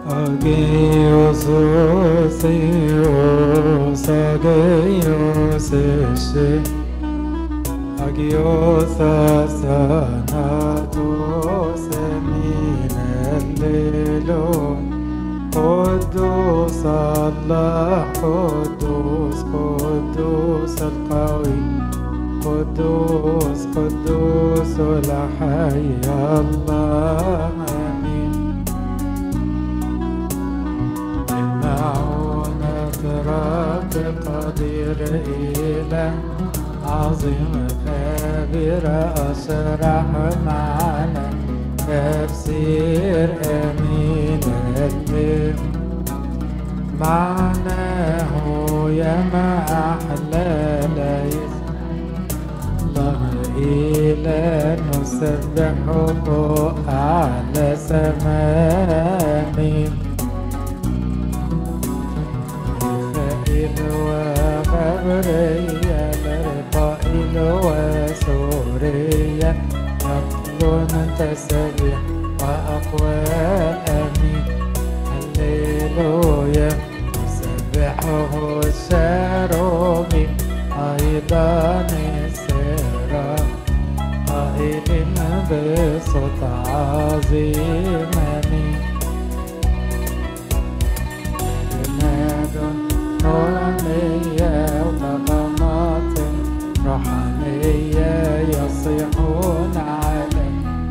Agios Osios, Agios Eshe, Agios Asanatos, Emin Elilon, Qudus Allah, Qudus, Qudus القوي, قدوس قدوس الحي الله آمين. بمعونة رب قدير إله عظيم خبير أشرح معنا تفسير أمين الدين معناه يا ما أحلى ليس الله إله نسبحه أعلى سماء ميخائيل وغبرية لرفائيل وسورية يطلون تسبيح وأقوال أمين هللويا نسبحه الشاروبيم أيضا السراء قائل بصوت عظيم آمين. جناد نورانية وطغمات روحانية يصيحون على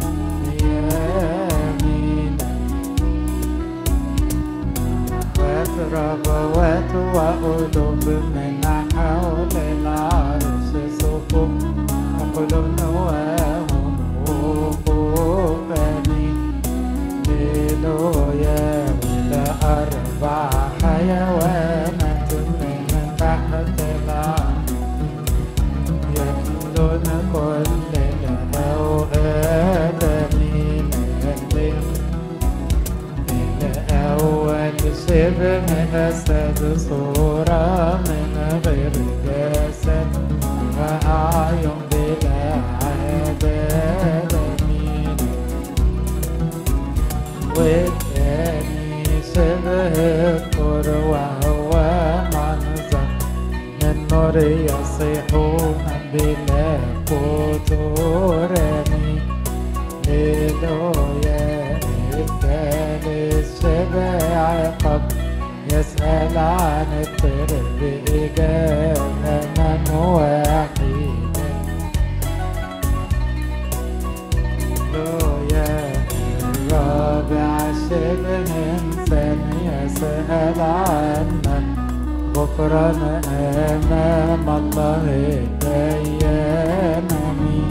يمين ربوات وقلوب من حول العرش صفوف وقلوب وهم وقوف آمين. هللويا والأربع حيوانات من تحت العرش يملون كل الأوقات آمين. الأول شبه أسد صورة من غير جسد وأعين بلا عدد آمين. والثاني شبه الطور وهو منظر من نور يصيحون بلا فتور آمين. هللويا الثالث شبه عقب يسأل عن الطير بإجابة من واحد. هللويا الرابع شبه إنسان يسأل عنا غفران أمام الله الديان آمين.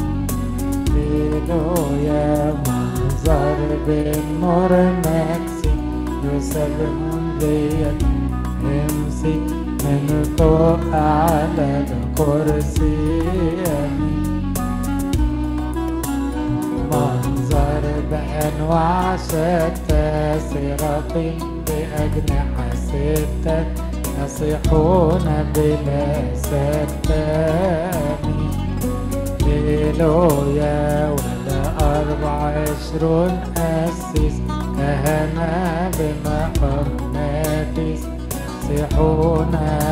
هللويا منظر بالنور مكسي يسلم بيد امسي من فوق على الكرسي آمين. منظر بأنواع شتى سرافين بأجنحة ستة يصيحون بلا ستة آمين. هللويا ولا 24 قسيس كهنة بمقاماتيس يصيحون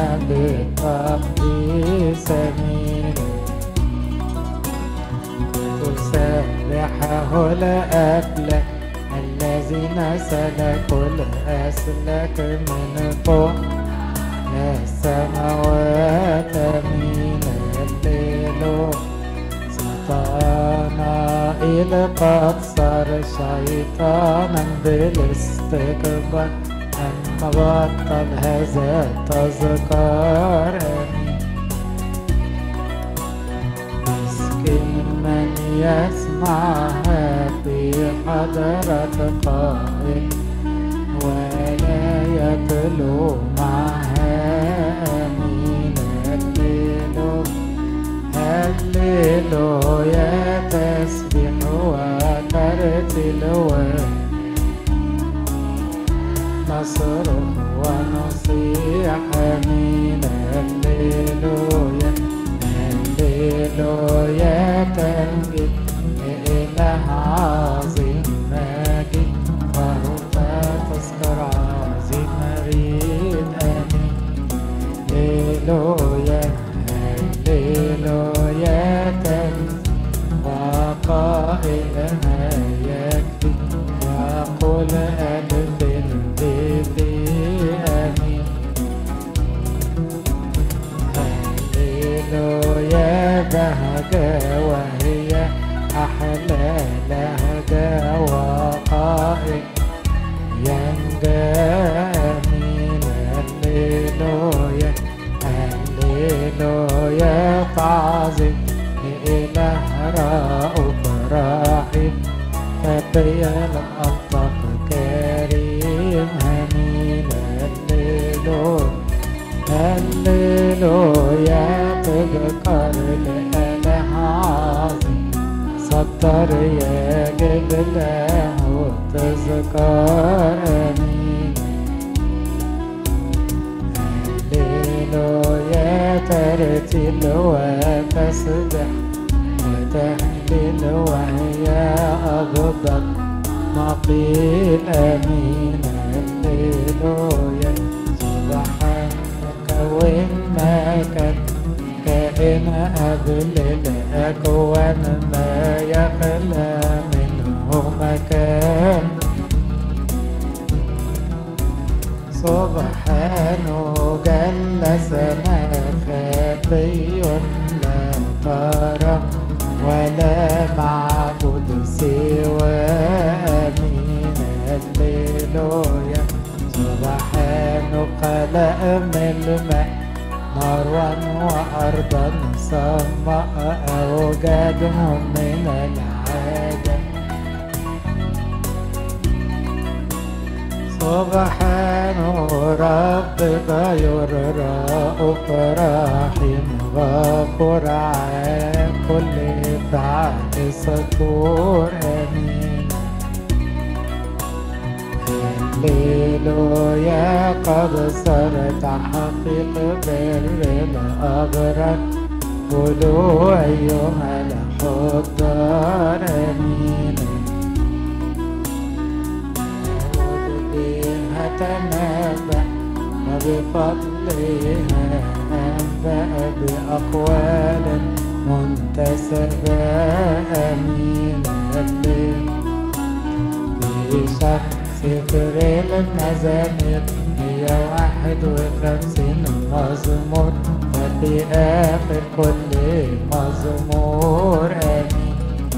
بالتقديس آمين. تسبحه الأفلاك الذين سلكوا الأسلاك من فوق السماوات آمين. هللويا سطانائيل قد صار شيطانا بالاستكبار أما بطل هذا التذكار آمين. مسكين من يسمعها في حضرة قائل ولا يتلو معها آمين. هللويا تسبيح وترتيل ونصر ونصيح آمين. هللويا هللويا تمجيد إله عظيم ماجد وهو تذكر مختار يجب له تذكار امين. هللويا ترتيل وتسبح وتهليل وهي افضل ما قيل امين. هللويا سبحانك وما كان كائن قبل الأكوان ما يخلى منه مكان. سبحانه جل سما خفي لا ترى ولا معبود سوى امين. هللويا سبحانه خلق من الماء نارا وأرضا سماء أوجادهم من العدم. سبحانه رب غير رؤوف رحيم غفور عن كل فعل ستور امين. هللويا قد صرت حقيق بر الأبرار. قولوا أيها الحضار امين. نعوذ بها تنبأ وبفضلها أنبأ بأقوال منتسبة امين. سفر المزامير 151 مزمور وفي آخر كل مزمور امين.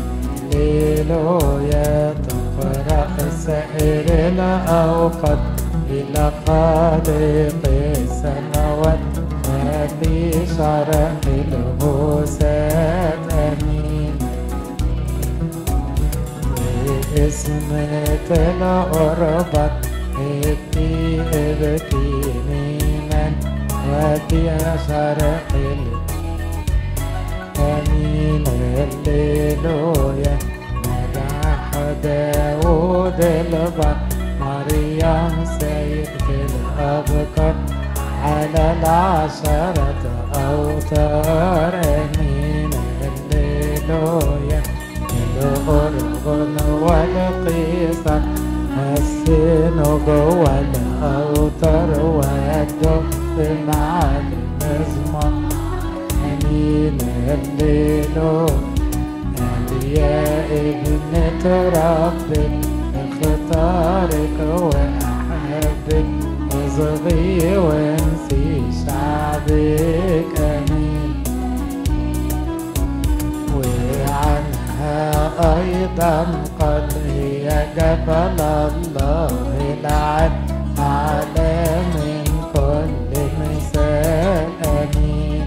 هللويا تقرأ سائر الأوقات إلى خالق السماوات وفي شرق الهوسات امين. اسمك الأربط ابكي ابكي نيما وفي شرق امين. هللويا مدح داود البر مريم سيد الأبكار على 10 أوتار امين. هللويا الأرغن والقيصر السن جوه الأوتار والدف مع المزمار امين. هللويا يا ابنة ربك اختارك وأحبك اصغي وانسي شعبك امين. وعنها أيضا قد هي جبل الله العال أعلى من كل مثال امين.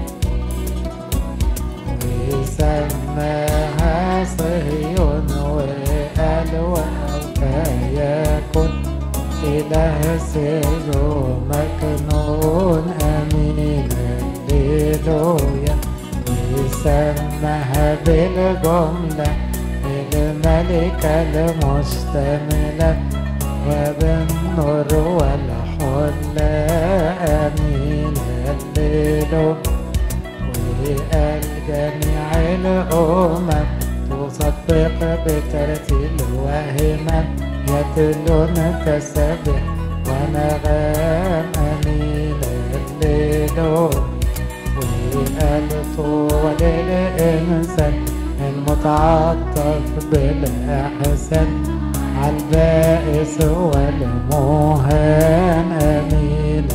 وسماها صهيون وقال وكيكن إله سر مكنون امين. هللويا وسماها بالجملة الملكة المشتملة وبالنور والحلة امين. هللويا وقال جميع الأمم تصدق بترتيل وهمم يتلون تسبح ونغام امين. هللويا وقال طول الإنسان المتعطف بالأحسن عالبائس والمهان امين.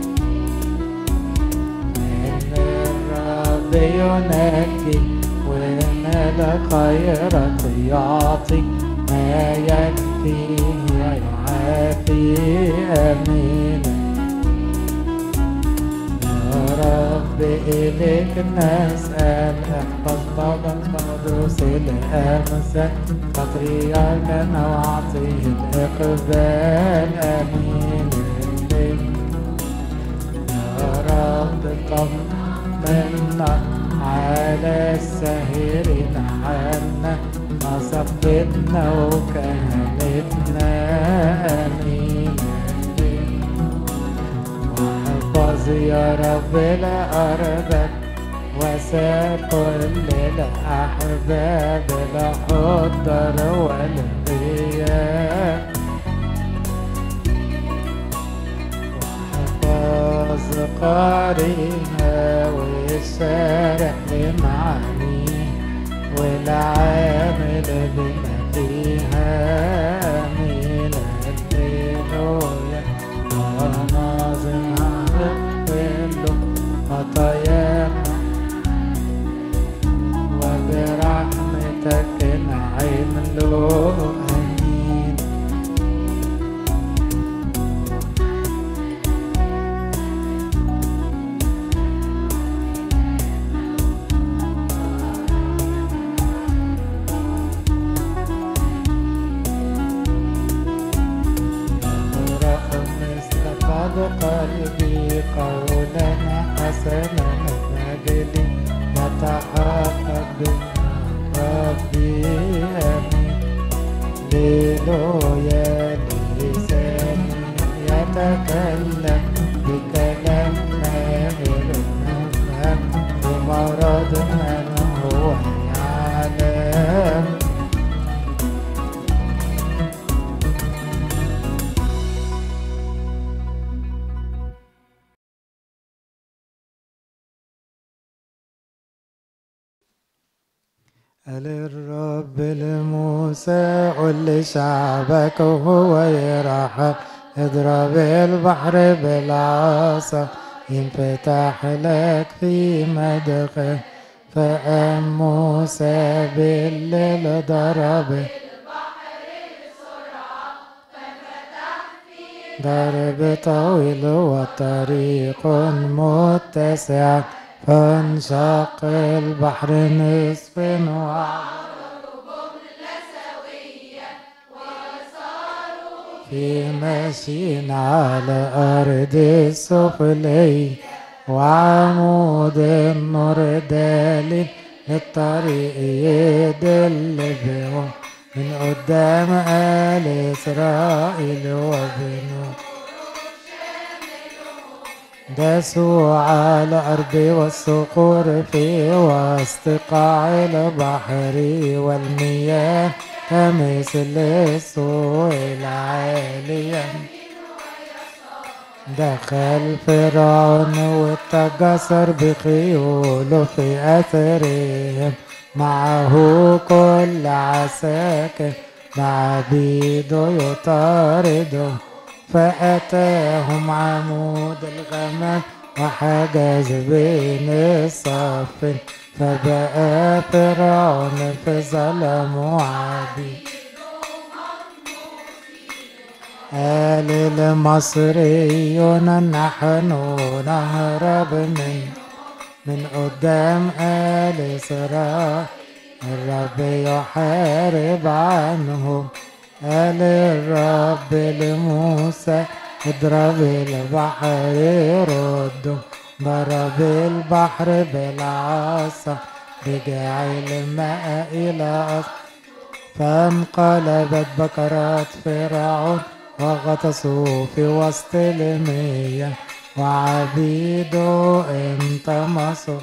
ينجي ومن الخيرات يعطي ما يكفيه ويعافي امين. يا رب اليك نسال احفظ طبعا قدوس الامثال بطريركنا واعطيه الاقبال امين. يا رب طمنا على الساهرين عنا مصبتنا وكهنتنا آمين. واحفظ يا رب لأرضك وساب كل الأحباب الحضر والغياب. واحفظ قارئها والشارح لمعانيه والعامل بما فيها آمين. هللويا. وناظرها كله خطايانا وبرحمتك نعم له آمين. قلبي قولا حسنا مجدي يتحقق ربي آمين. هللويا. لساني يتكلم بكلام ماهر مفهم بمرض من هو يعلم. قال الرب لموسى قل لشعبك وهو يرحل اضرب البحر بالعصا ينفتح لك في مدخل. فقام موسى بالليل ضرب ضرب طويل وطريق متسع فانشق البحر نصف في مشي على أرض السفلي وعمود النور دليل الطريق يدل بهم من قدام آل إسرائيل وبنو داسوا على الأرض والصخور في وسط قاع البحر والمياه كمثل السوق العالية. دخل فرعون واتجسر بخيوله في أثرهم معه كل عساكر معبيده يطارده. فأتاهم عمود الغمام وحجز بين الصفين فبقى فرعون في ظلم وعبيد. قال المصريون نحن نهرب من قدام آل إسرائيل الرب يحارب عنهم. قال الرب لموسى اضرب البحر رده ضرب البحر بالعصا رجع الماء إلى أصل. فانقلبت بكرات فرعون وغطسوا في وسط المياه وعبيده انطمسوا.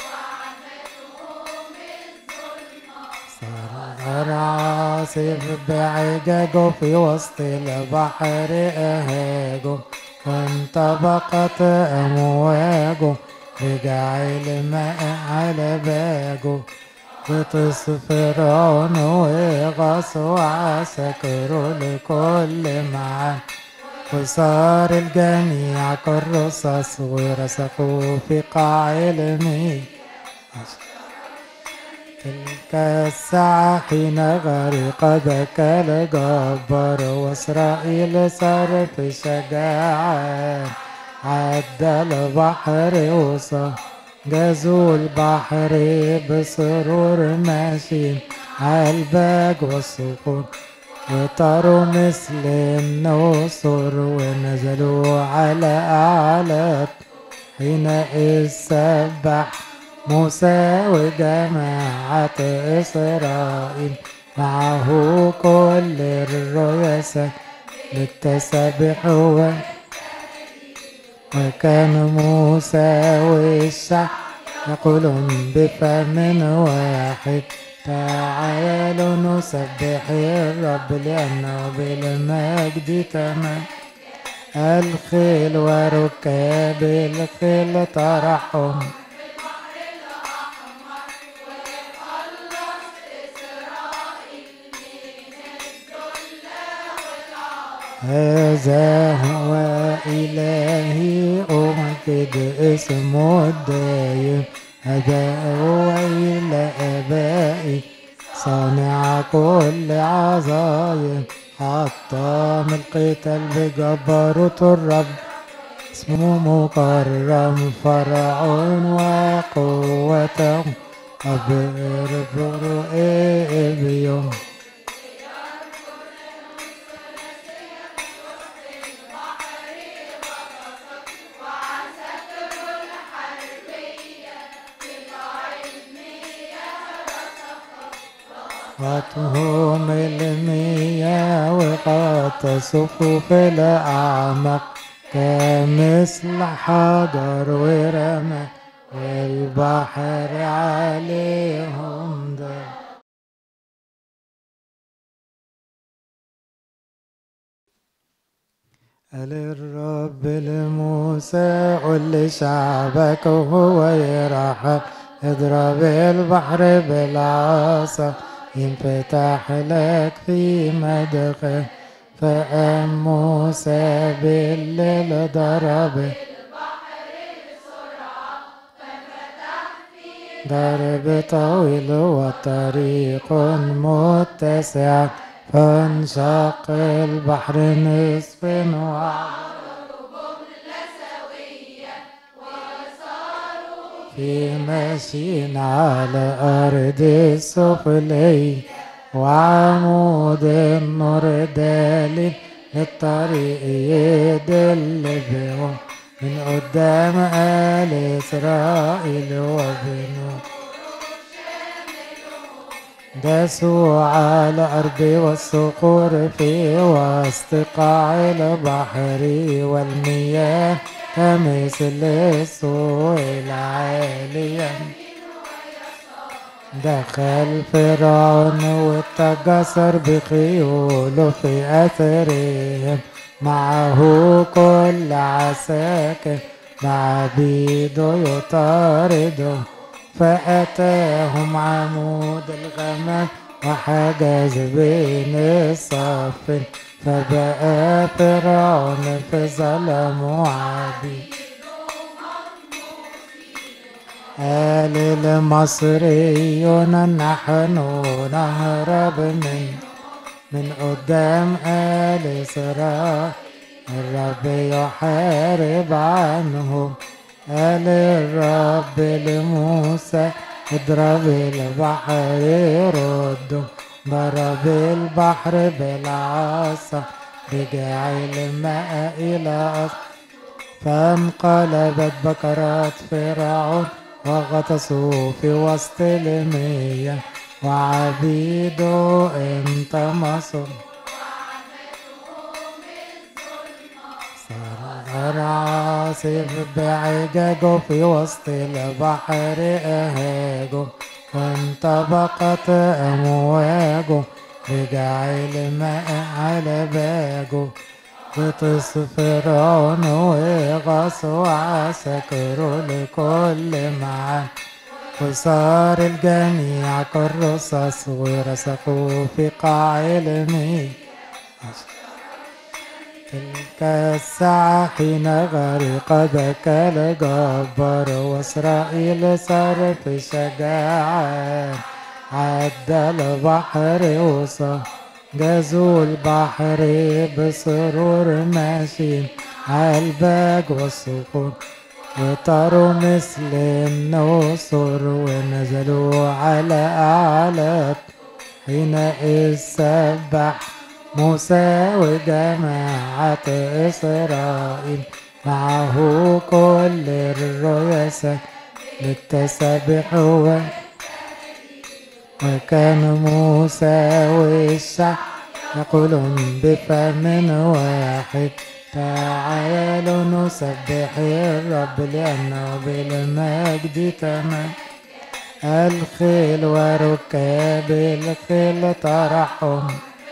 صار عاصف بعجاجه في وسط البحر أهاجه وانطبقت أمواجه رجع الماء على باجه. غطس فرعون وغاص وعسكروا لكل معاه وصار الجميع كالرصاص ورسخوا في قاع المياه. تلك الساعة حين غرق بكى الجبار وإسرائيل صار في شجاعة عدى البحر وصار جازوا البحر بسرور ماشيين عالباج والصخور وطاروا مثل النسور ونزلوا على أعلى. حينئذ سبح موسى وجماعة إسرائيل معه كل الرؤساء للتسبيح وكان موسى والشعب يقولون بفم واحد تعالوا نسبح الرب لأنه بالمجد تمام. الخيل وركاب الخيل طرحهم هذا هو إلهي أمجد اسمه الدايم أباء وإلى آبائي صانع كل عظايم حطام القتال بجبروت الرب اسمه مكرم فرعون وقوته أبر برؤيبيوم غطهم المياه وغطى صفوف الأعماق كمثل حجر ورمى والبحر عليهم ده. قال الرب لموسى قل لشعبك وهو يرحل اضرب البحر بالعصا ينفتح لك في مدخل. فقام موسى بالليل ضرب ضرب طويل وطريق متسع فانشق البحر نصف في ماشي على أرض السفلي وعمود النور دالي للطريق يدل بهم من قدام آل إسرائيل وبنو داسوا على أرض والصخور في وسط قاع البحر والمياه كمثل السوء العالية. دخل فرعون واتجسر بخيوله في أثرهم معه كل عساكر مع عبيده يطارده. فأتاهم عمود الغمام وحجز بين الصفين فبقى فرعون في ظلم وعبيد. قال المصريون نحن نهرب من قدام آل إسرائيل الرب يحارب عنهم. قال الرب لموسى اضرب البحر رده ضرب البحر بالعصا رجع الماء إلى أصل فانقلبت بكرات فرعون وغطسوا في وسط المياه وعبيده انطمسوا. صار عاصف بعجاجه في وسط البحر أهاجه وانطبقت أمواجه رجع الماء على باجه. غطس فرعون وغاص وعسكروا لكل معاه وصار الجميع كالرصاص ورسخوا في قاع المياه. تلك الساعة حين غرق بكى الجبار وإسرائيل صار في شجاعة عدى البحر وصار جازوا البحر بسرور ماشي عالباج والصخور وطاروا مثل النسر ونزلوا على أعلى. حينئذ سبح موسى وجماعة إسرائيل معه كل الرؤساء للتسابيح وكان موسى والشعب يقولون بفم واحد تعالوا نسبح الرب لأنه بالمجد تمام. الخيل وركاب الخيل طرحهم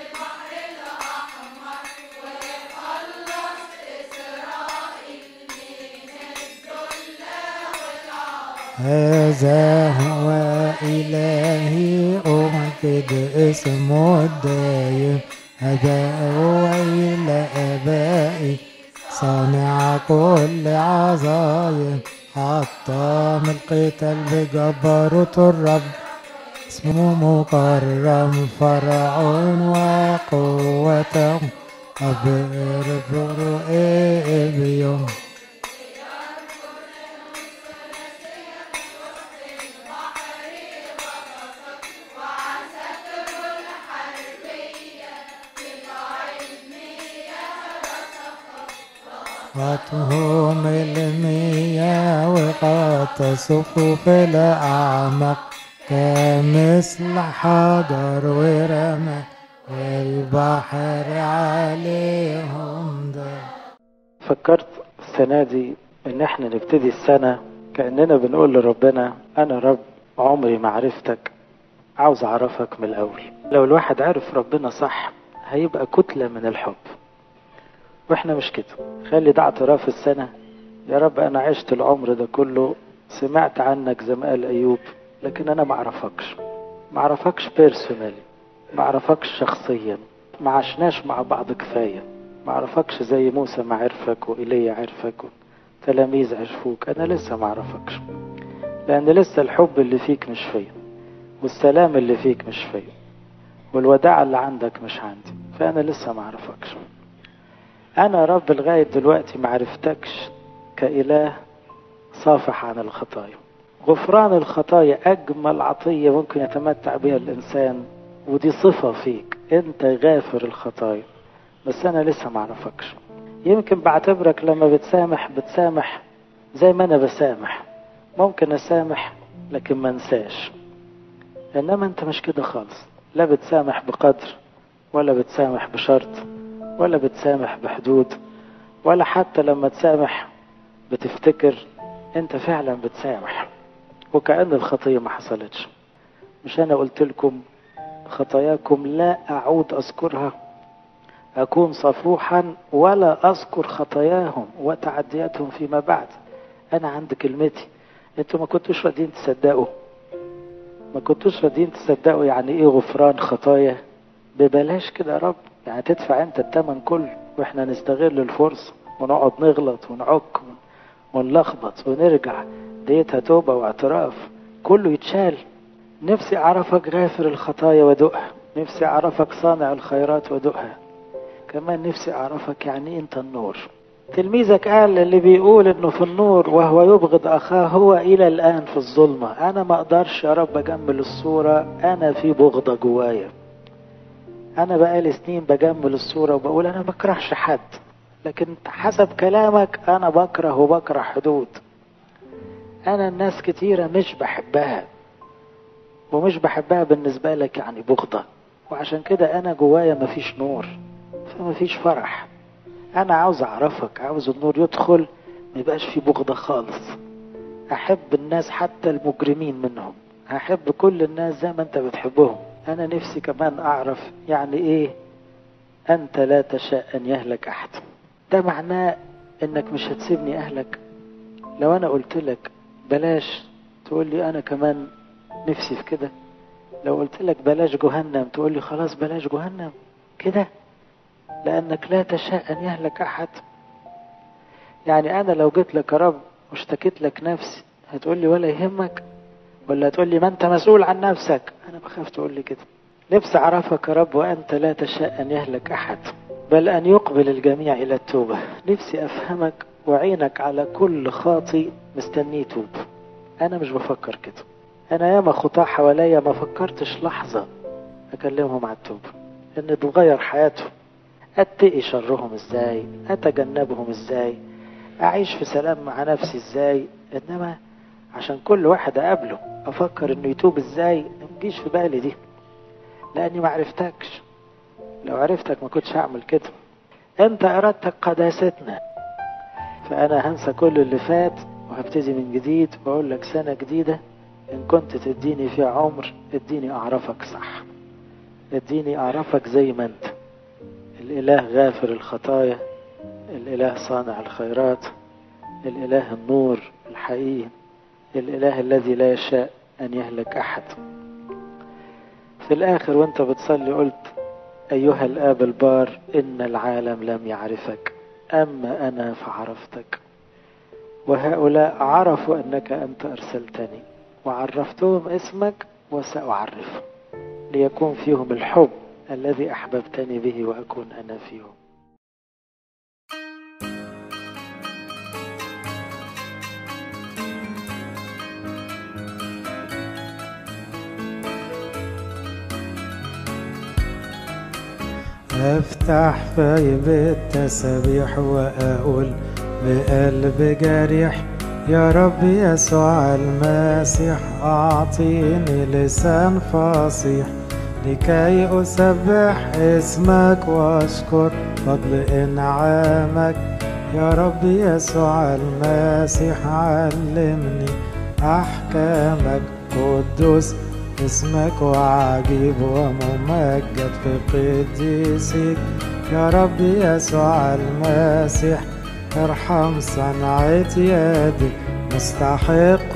هذا هو إلهي أمجد اسمه الدايم. هذا هو إلى آبائي صانع كل عظايم. حطام القتال بجبروت الرب اسمه مكرم فرعون وقوته أبربر إبيوم. غطهم المياه وغط صفوف الأعماق كمثل حجر ورمى والبحر عليهم ده. فكرت السنة دي ان احنا نبتدي السنة كأننا بنقول لربنا انا رب عمري ما عرفتك، عاوز اعرفك من الاول. لو الواحد عرف ربنا صح هيبقى كتلة من الحب، واحنا مش كده. خلي ده اعتراف السنة، يا رب انا عشت العمر ده كله سمعت عنك زي ما قال ايوب، لكن انا ما اعرفكش بيرسونالي، ما اعرفكش شخصيا، ما عشناش مع بعض كفاية، ما اعرفكش زي موسى ما عرفك وإيليا عرفك وتلاميذ عرفوك. انا لسه ما اعرفكش، لان لسه الحب اللي فيك مش فيا، والسلام اللي فيك مش فيا، والوداع اللي عندك مش عندي، فانا لسه ما اعرفكش. انا رب لغاية دلوقتي ما عرفتكش كإله صافح عن الخطايا. غفران الخطايا اجمل عطية ممكن يتمتع بها الانسان، ودي صفة فيك، انت غافر الخطايا، بس انا لسه ما اعرفكش. يمكن بعتبرك لما بتسامح زي ما انا بسامح، ممكن اسامح لكن ما انساش، انما انت مش كده خالص. لا بتسامح بقدر، ولا بتسامح بشرط، ولا بتسامح بحدود، ولا حتى لما تسامح بتفتكر انت فعلا بتسامح وكأن الخطية ما حصلتش. مش انا قلت لكم خطاياكم لا اعود اذكرها، اكون صفوحا ولا اذكر خطاياهم وتعدياتهم فيما بعد. انا عند كلمتي. انتوا ما كنتوش راضيين تصدقوا يعني ايه غفران خطايا ببلاش كده يا رب. يعني تدفع انت الثمن كله واحنا نستغل الفرصة ونقعد نغلط ونعك ونلخبط ونرجع، ديتها توبة واعتراف كله يتشال. نفسي اعرفك غافر الخطايا ودقها، نفسي اعرفك صانع الخيرات ودقها، كمان نفسي اعرفك يعني انت النور. تلميذك قال اللي بيقول انه في النور وهو يبغض اخاه هو الى الان في الظلمة. انا ما اقدرش يا رب اجمل الصورة، انا في بغضة جوايا. انا بقالي سنين بجمل الصورة وبقول انا بكرهش حد، لكن حسب كلامك انا بكره حدود. انا الناس كتيرة مش بحبها، ومش بحبها بالنسبة لك يعني بغضة، وعشان كده انا جوايا مفيش نور، فمفيش فرح. انا عاوز اعرفك، عاوز النور يدخل، ما يبقاش في بغضة خالص. احب الناس حتى المجرمين منهم، هحب كل الناس زي ما انت بتحبهم. انا نفسي كمان اعرف يعني ايه انت لا تشاء ان يهلك احد. ده معناه انك مش هتسيبني اهلك. لو انا قلت لك بلاش تقول لي انا كمان نفسي في كده. لو قلت لك بلاش جهنم تقول لي خلاص بلاش جهنم كده، لانك لا تشاء ان يهلك احد. يعني انا لو جيت لك يا رب واشتكيت لك نفسي هتقول لي ولا يهمك، ولا هتقول لي ما انت مسؤول عن نفسك؟ انا بخاف تقول لي كده. نفسي اعرفك يا رب وانت لا تشاء ان يهلك احد بل ان يقبل الجميع الى التوبة. نفسي افهمك وعينك على كل خاطي مستنيه توب. انا مش بفكر كده. انا ياما خطاة حواليا ما فكرتش لحظة اكلمهم على التوبة، ان تتغير حياتهم، اتقي شرهم ازاي، اتجنبهم ازاي، اعيش في سلام مع نفسي ازاي. انما عشان كل واحد اقابله افكر انه يتوب ازاي، ما تجيش في بالي دي، لاني ما عرفتكش. لو عرفتك ما كنتش هعمل كده. انت ارادتك قداستنا، فانا هنسى كل اللي فات وهبتدي من جديد واقول لك سنة جديدة ان كنت تديني فيها عمر اديني اعرفك صح، اديني اعرفك زي ما انت، الاله غافر الخطايا، الاله صانع الخيرات، الاله النور الحقيقي، الاله الذي لا يشاء ان يهلك احد. في الاخر وانت بتصلي قلت ايها الاب البار ان العالم لم يعرفك اما انا فعرفتك، وهؤلاء عرفوا انك انت ارسلتني وعرفتهم اسمك وسأعرفهم ليكون فيهم الحب الذي احببتني به واكون انا فيهم. افتح في بالتسبيح واقول بقلب جريح يا رب يسوع المسيح اعطيني لسان فصيح لكي اسبح اسمك واشكر فضل انعامك. يا رب يسوع المسيح علمني احكامك، قدوس اسمك وعجيب وممجد في قديسك. يا رب يسوع المسيح ارحم صنعة يدي، مستحق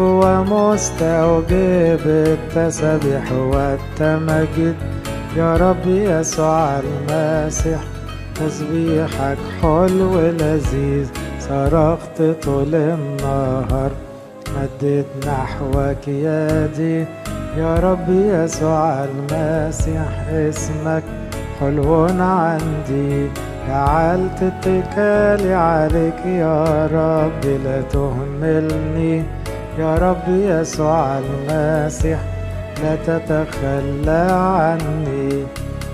ومستوجب التسبيح والتمجيد. يا رب يسوع المسيح تسبيحك حلو لذيذ، صرخت طول النهار مدت نحوك يدي. يا رب يسوع المسيح اسمك حلو عندي، جعلت اتكالي عليك يا رب لا تهملني. يا رب يسوع المسيح لا تتخلى عني،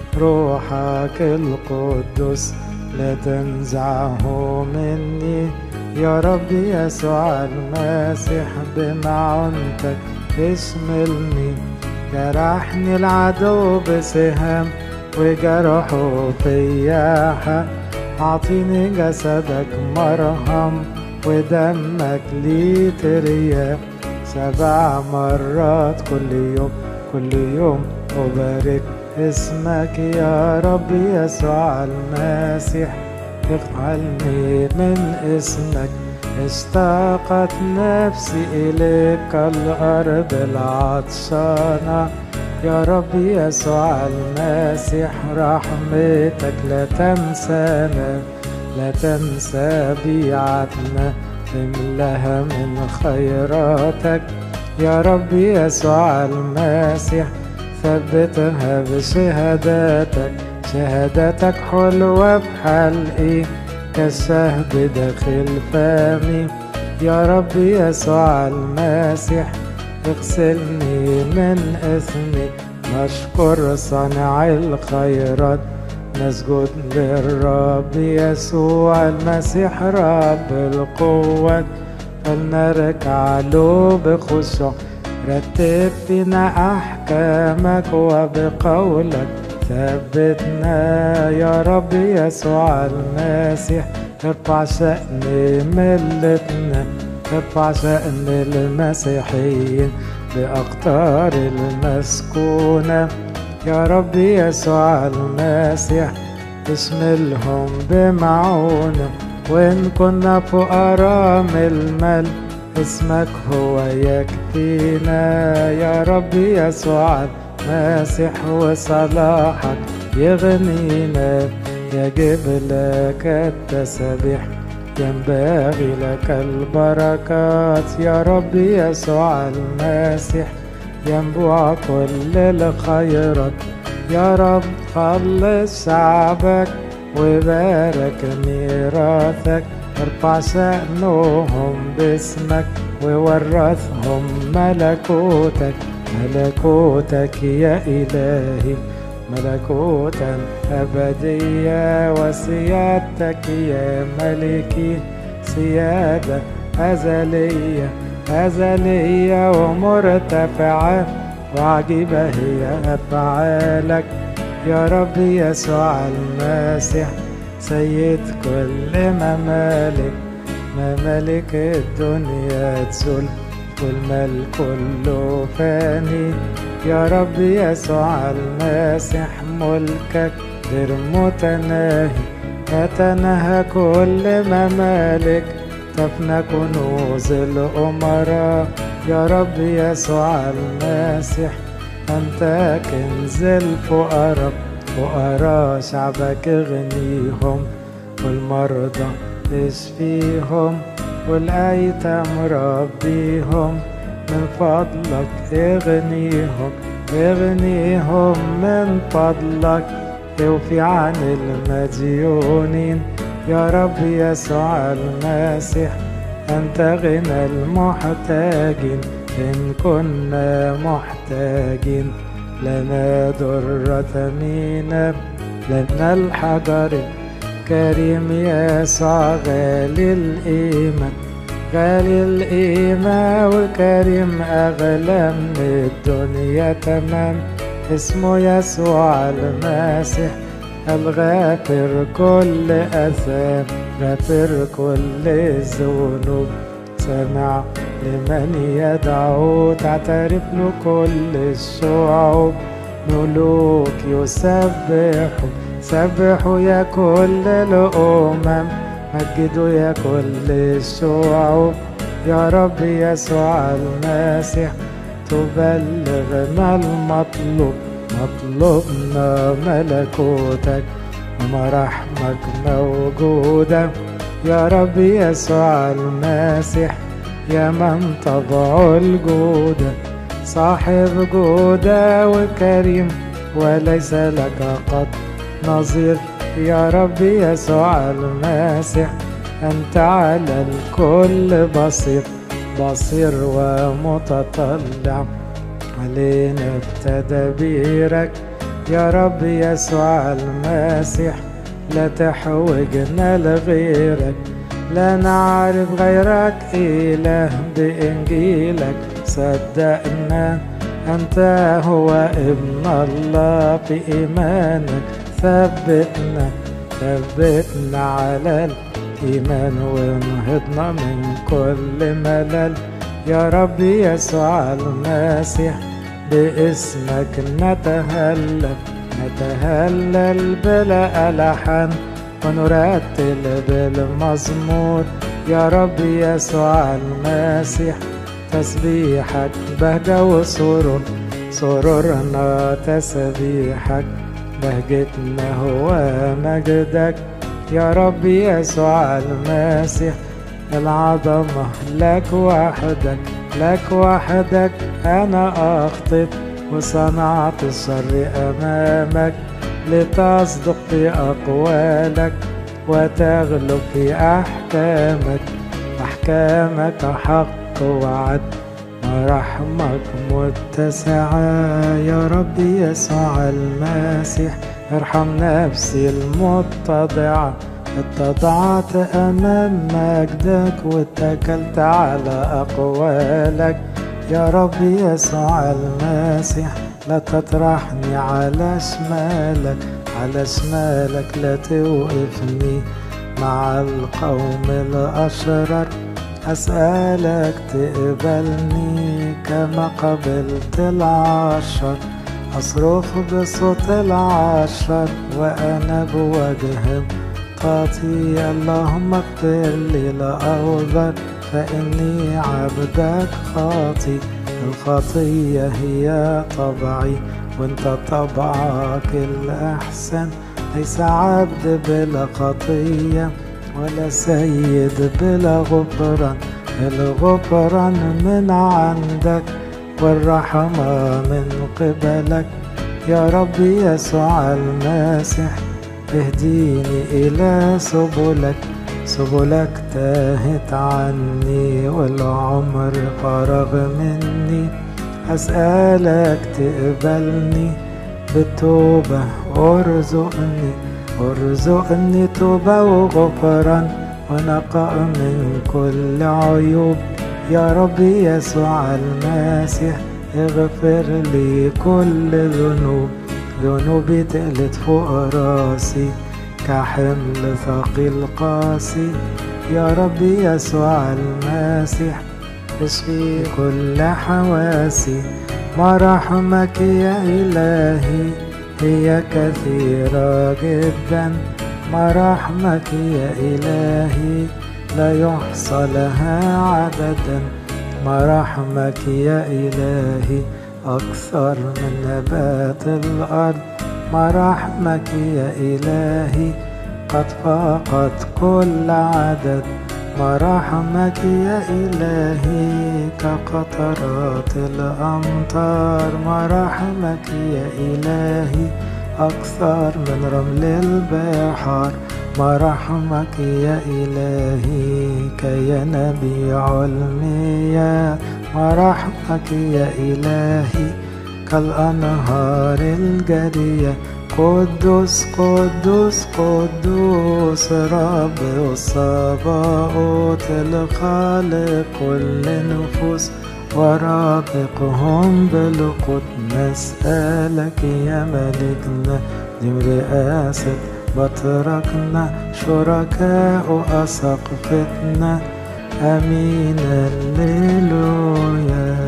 روحك القدس لا تنزعه مني. يا رب يسوع المسيح بمعونتك اشملني، جرحني العدو بسهام وجرحه فيا حق. اعطيني جسدك مرهم ودمك لي ترياق، 7 مرات كل يوم أبارك اسمك. يا رب يسوع المسيح اجعلني من اسمك، اشتاقت نفسي إليك كالأرض العطشانة. يا رب يسوع المسيح رحمتك لا تنسانا، لا تنسى بيعتنا، املاها من خيراتك. يا رب يسوع المسيح ثبتها بشهاداتك، شهاداتك حلوة بحلقي كالشهد داخل فمي. يا رب يسوع المسيح اغسلني من اثمي، نشكر صانع الخيرات، نسجد للرب يسوع المسيح رب القوة، فلنركع له بخشوع. رتب فينا احكامك وبقولك ثبتنا. يا رب يسوع المسيح ارفع شأن ملتنا، ارفع شأن المسيحيين بأقطار المسكونة. يا رب يسوع المسيح اشملهم بمعونة، وإن كنا فقراء من المال اسمك هو يكفينا. يا رب يسوع المسيح وصلاحك يغنينا، يجب لك التسبيح، ينبغي لك البركات. يا رب يسوع المسيح ينبوع كل الخيرات. يا رب خلص شعبك وبارك ميراثك، ارفع شأنهم باسمك وورثهم ملكوتك. ملكوتك يا إلهي ملكوتا أبدية، وسيادتك يا ملكي سيادة أزلية. أزلية ومرتفعة وعجيبة هي أفعالك يا رب يسوع المسيح سيد كل ممالك. ممالك الدنيا تزول والمال كله فاني يا رب يسوع المسيح ملكك غير متناهي. يتناهى كل ممالك تفنى كنوز الأمراء يا رب يسوع المسيح أنت كنز الفقراء. فقراء شعبك اغنيهم والمرضى اشفيهم والأيتام ربيهم. من فضلك اغنيهم اغنيهم من فضلك اوفي عن المديونين يا رب يسوع المسيح أنت غنى المحتاجين. إن كنا محتاجين لنا درة ثمينة لنا الحجر الكريم يسوع غالي القيمة. غالي القيمة وكريم أغلى من الدنيا تمام. اسمه يسوع المسيح الغافر كل أثام غافر كل الذنوب. سمع لمن يدعو تعترف له كل الشعوب. ملوك يسبحوا سبحوا يا كل الأمم. مجدوا يا كل الشعوب يا رب يسوع المسيح تبلغنا المطلوب. مطلوبنا ملكوتك ومراحمك موجودة يا رب يسوع المسيح يا من طبعه الجودة. صاحب جودة وكريم وليس لك قط نظير يا رب يسوع المسيح أنت على الكل بصير. بصير ومتطلع علينا بتدبيرك يا رب يسوع المسيح. لا تحوجنا لغيرك لا نعرف غيرك إله. بإنجيلك صدقنا أنت هو ابن الله. في إيمانك ثبتنا على الإيمان ونهضنا من كل ملل يا رب يسوع المسيح. باسمك نتهلل بلا ألحان ونرتل بالمزمور يا رب يسوع المسيح. تسبيحك بهجة وسرور سرورنا تسبيحك. بهجتنا هو مجدك يا رب يسوع المسيح. العظمة لك وحدك أنا أخطئت وصنعت الشر أمامك. لتصدق في أقوالك وتغلب في أحكامك حق وعدل ورحمك متسعة يا رب يسوع المسيح. ارحم نفسي المتضعة اتضعت أمام مجدك واتكلت على أقوالك يا رب يسوع المسيح. لا تطرحني على شمالك لا توقفني مع القوم الأشرار. أسألك تقبلني كما قبلت العشر. أصرخ بصوت العشر وأنا بوجه خطيئة. اللهم اغفر لي لأعذر فإني عبدك خاطي. الخطية هي طبعي وانت طبعك الأحسن. ليس عبد بلا خطية ولا سيد بلا غفران. الغفران من عندك والرحمة من قبلك يا رب يسوع المسيح. اهديني إلى سبلك تاهت عني والعمر فرغ مني. أسألك تقبلني بالتوبة ارزقني توبة وغفران ونقاء من كل عيوب. يا ربي يسوع المسيح اغفر لي كل ذنوبي تقلت فوق راسي كحمل ثقيل قاسي. يا ربي يسوع المسيح اشفي كل حواسي. مراحمك يا إلهي هي كثيرة جدا، مراحمك يا إلهي لا يحصى لها عددا. مراحمك يا إلهي أكثر من نبات الأرض. مراحمك يا إلهي قد فاقت كل عدد. مراحمك يا إلهي كقطرات الأمطار. مراحمك يا إلهي أكثر من رمل البحار. مراحمك يا إلهي كينابيع المياه. مراحمك يا إلهي كالأنهار الجارية. قدوس قدوس قدوس رب الصباؤوت الخالق كل نفوس ورافقهم بالقدس. نسألك يا ملكنا لرئاسة بطركنا شركاء أسقفتنا. أمين الليلويا.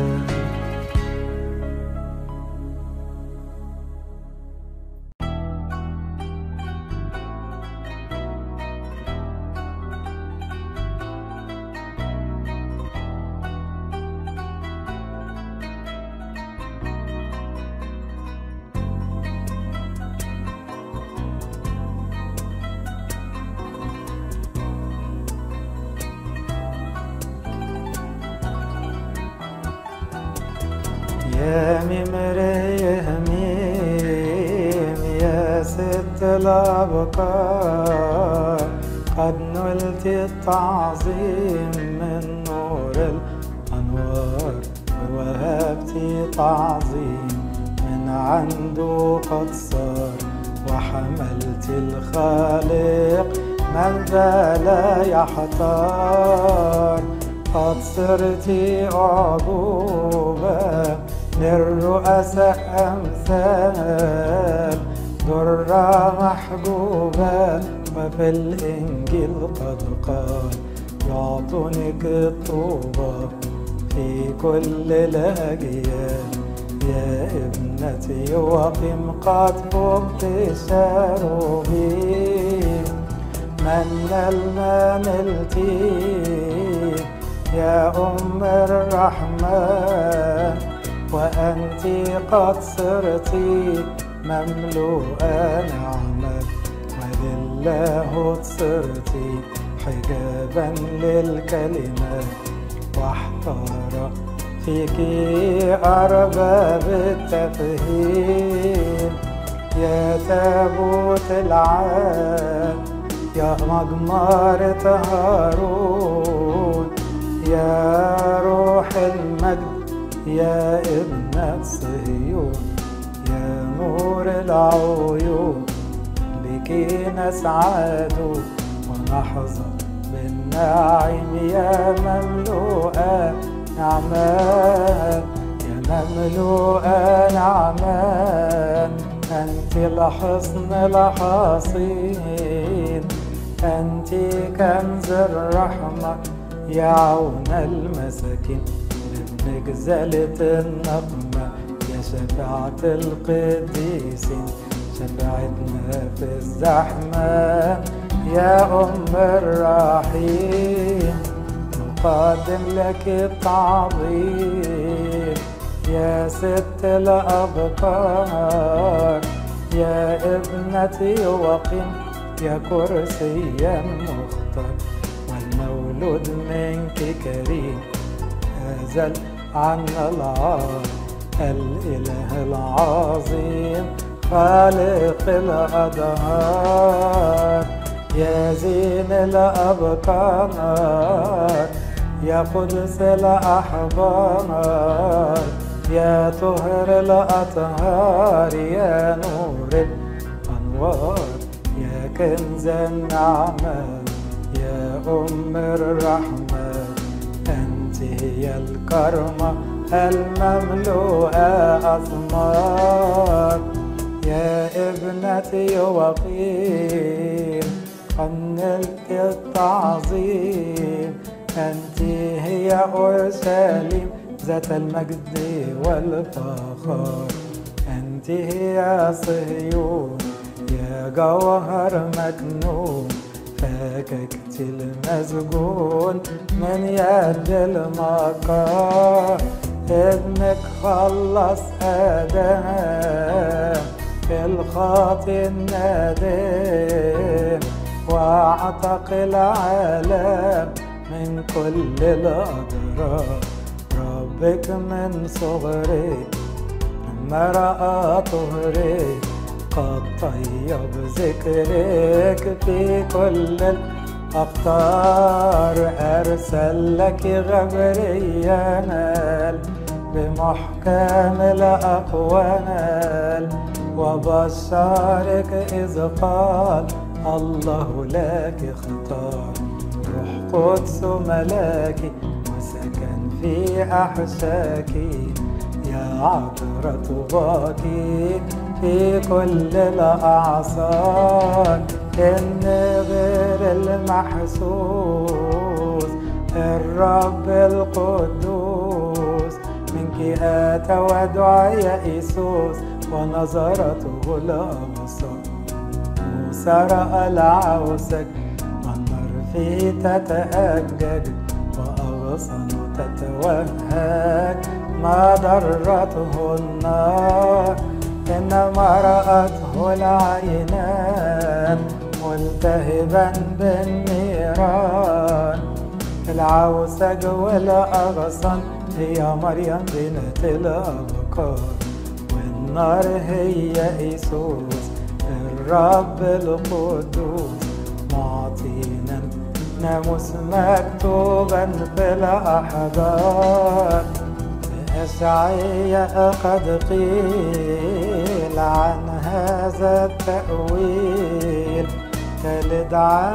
يا ممريه ميم يا ست الأبكار قد نلت التعظيم من نور الأنوار. ووهبتي تعظيم من عنده قد صار. وحملت الخالق من ذا لا يحتار. قد صرت أعجوبة للرؤساء أمثال درة محجوبة. وفي الإنجيل قد قال يعطونك الطوبى في كل الأجيال. يا ابنتي وقم قد فقت الشاروبين من المنلتي يا أم الرحمن. وأنت قد صرت مملوءة نعمة ولله صرت حجابا للكلمات. واحتار فيك أرباب التفهيم يا تابوت العهد يا مجمرة هارون. يا روح المجد يا ابنة صهيون يا نور العيون. بك نسعد ونحظى بالنعيم يا مملوءة نعمان. يا مملوءة نعمان. أنت الحصن الحصين. أنت كنز الرحمة يا عون المساكين. لابنك زالت النقمة يا شفاعة القديسين. شفاعتنا في الزحمة يا أم الرحيم. نقدم لك التعظيم يا ست الأبكار. يا ابنتي وقم يا كرسيا مختار. والمولود منك كريم هزل عنا العار. الإله العظيم خالق الأدهار. يا زين الأبكار يا قدس الأحبار. يا طهر الأطهار يا نور الأنوار. يا كنز النعمة يا أم الرحمة أنت هي الكرمة المملوءة أثمار. يا ابنتي وقيم قد نلت التعظيم، أنت هي أورشليم ذات المجد والفخار. أنت هي صهيون يا جوهر مكنون، فككت المسجون من يد المكار. ابنك خلص آدم في الخاطئ الندم، واعتق العالم من كل الأضرار. ربك من صغري لما رأى طهري قد طيب ذكرك في كل الأقطار. أرسل لك غبريانا بمحكم الأقوال، وبشرك إذ قال الله لك اختار. روح قدس ملاكي وسكن في أحشاكي، يا عذرة باكي في كل الأعصار. إن غير المحسوس الرب القدوس، منك آتى ودعي إيسوس ونظرته الأبصار. موسى رأى العوسك والنار فيه تتأجج، وأغصن تتوهج ما ضرته النار. إنما رأته العينان ملتهبا بالنيران. العوسج والأغصن هي مريم بنت الأبكار، والنار هي إيسوس الرب القدوس. معطينا ناموس مكتوبا في الأحجار. أشعياء قد قيل عن هذا التأويل، تلد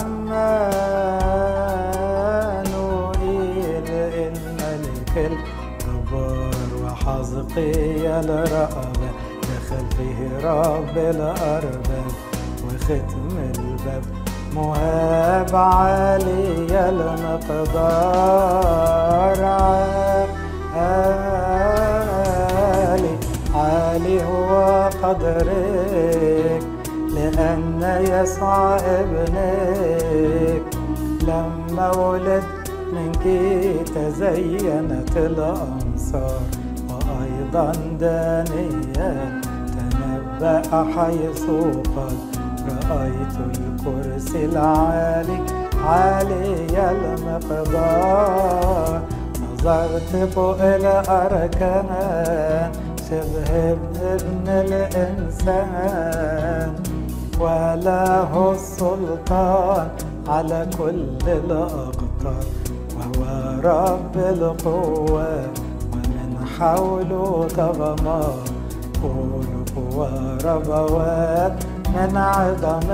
عمانوئيل الملك الجبار. وحزقيا الرأبة دخل فيه رب الأرباب، وختم الباب مهاب عالي المقدار. عالي هو قدرك، لأن يسوع ابنك لما ولد منك تزينت الأنصار. وأيضا دانيال تنبأ حيث قال رأيت الكرسي العالي عالي المقدار. نظرت فوق الأركان شبه ابن الإنسان، وله السلطان على كل الأقطار. وهو رب القوة ومن حوله تغمار، قلوب وربوات من عظم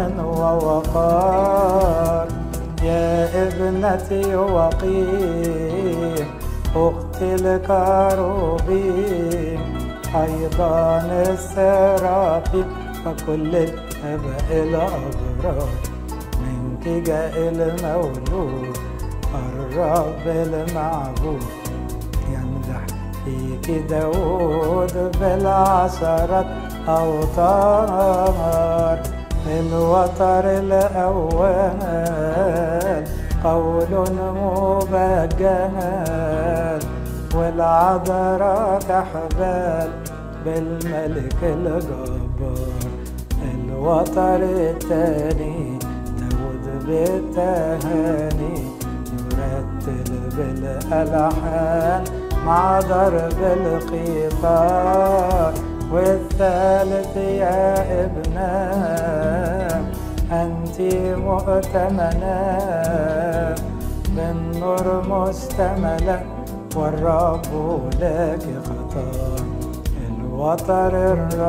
ووقار. يا ابنتي وقيم أختي الكروبيم، أيضا السرافيم وكل الآباء الأبرار. منك جاء المولود الرب المعبود، يمدح فيك داود بالعشرة أوتار. الوتر الأول قول مبجل، والعذراء تحبل بالملك الجبار. الوتر الثاني داود بالتهاني، يرتل بالألحان مع ضرب القيثار. والثالث يا ابنا أنت مؤتمنة بالنور مشتملة، والرب لك خطان. الوتر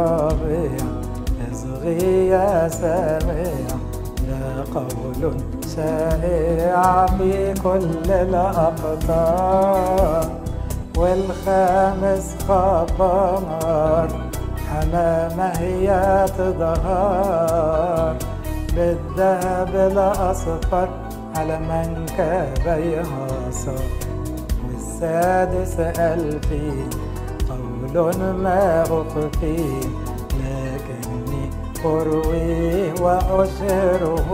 الرابع اصغي يا سامع، لا قول شائع في كل الأقطار، والخامس خبر حمامة هي تظهر بالذهب الأصفر على منكبيها صار، والسادس ألفي قول ما أخفي لكني أروي وأشهره